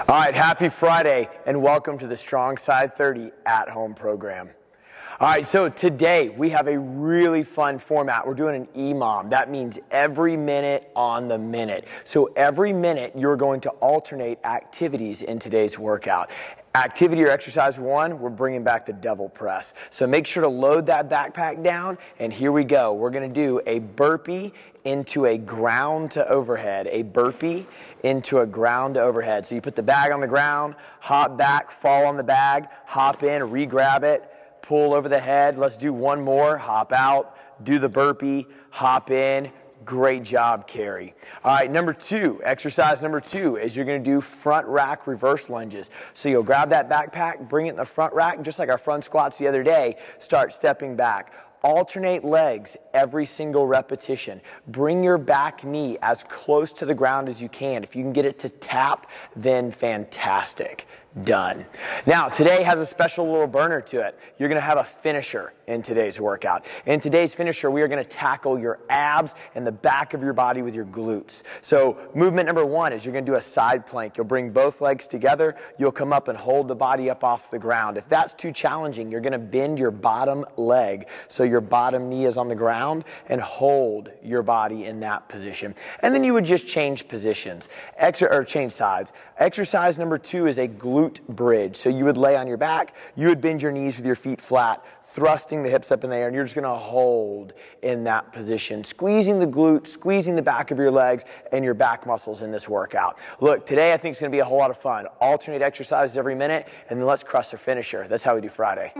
All right, happy Friday and welcome to the Strongside 30 at-home program. All right, so today we have a really fun format. We're doing an EMOM. That means every minute on the minute. So every minute you're going to alternate activities in today's workout. Activity or exercise one, we're bringing back the devil press. So make sure to load that backpack down, and here we go. We're gonna do a burpee into a ground to overhead, a burpee into a ground to overhead. So you put the bag on the ground, hop back, fall on the bag, hop in, re-grab it, pull over the head. Let's do one more, hop out, do the burpee, hop in. Great job, Carrie. All right, exercise number two is you're gonna do front rack reverse lunges. So you'll grab that backpack, bring it in the front rack, just like our front squats the other day, start stepping back. Alternate legs every single repetition. Bring your back knee as close to the ground as you can. If you can get it to tap, then fantastic. Done. Now, today has a special little burner to it. You're going to have a finisher in today's workout. In today's finisher, we are going to tackle your abs and the back of your body with your glutes. So movement number one is you're going to do a side plank. You'll bring both legs together. You'll come up and hold the body up off the ground. If that's too challenging, you're going to bend your bottom leg so your bottom knee is on the ground and hold your body in that position. And then you would just change positions or change sides. Exercise number two is a glute bridge. So you would lay on your back, you would bend your knees with your feet flat, thrusting the hips up in the air, and you're just gonna hold in that position, squeezing the glute, squeezing the back of your legs and your back muscles in this workout. Look, today I think it's gonna be a whole lot of fun. Alternate exercises every minute, and then let's crush our finisher. That's how we do Friday.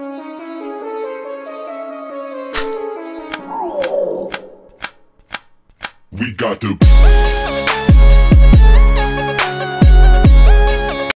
We got to